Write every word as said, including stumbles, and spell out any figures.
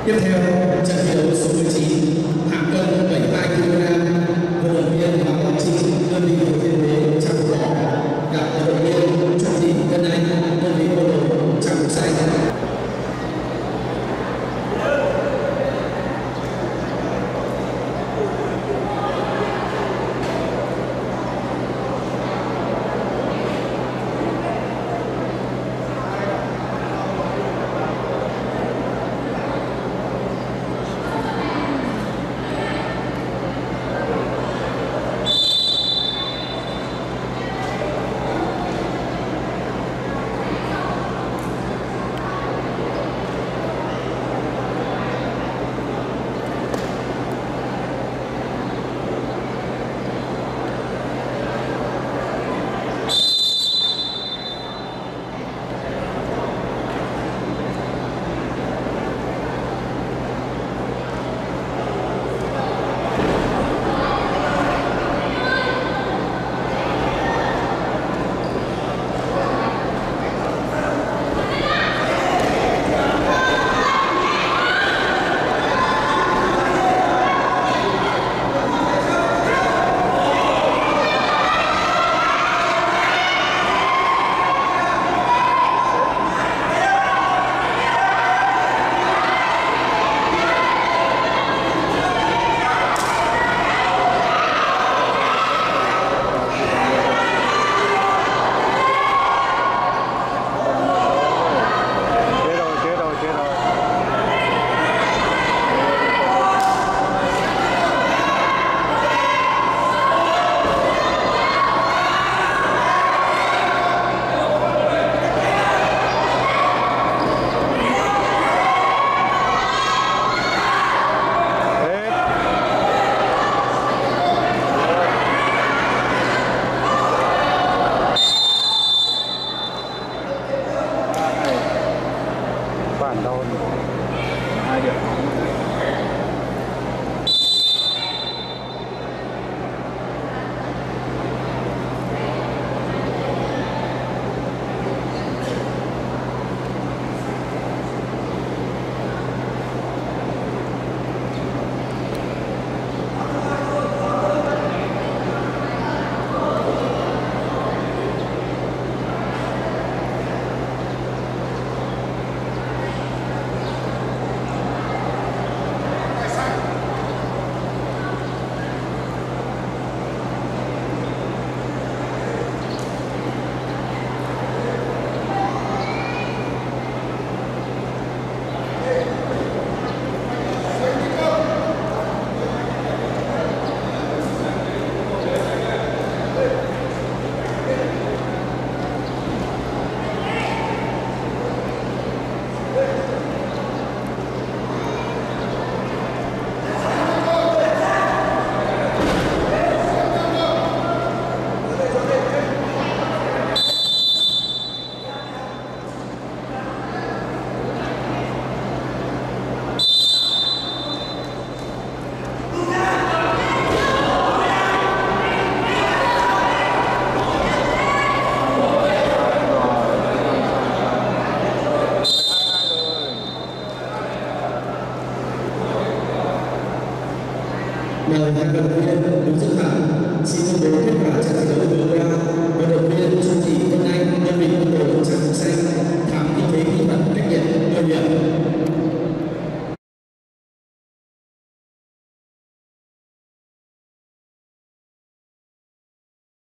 Tiếp theo, trận thi đấu số mười chín, hạng cân bảy mươi hai ki lô gam, vận động viên Hoàng Ngọc Trinh, đơn vị Thừa Thiên Huế, trang phục đỏ, gặp vận động viên Chu Thị Ngân Anh, đơn vị Côn Đổ, trang phục xanh. Mời hai vận động viên đứng dự thẳng xin công bố kết quả trận thi đấu vừa qua.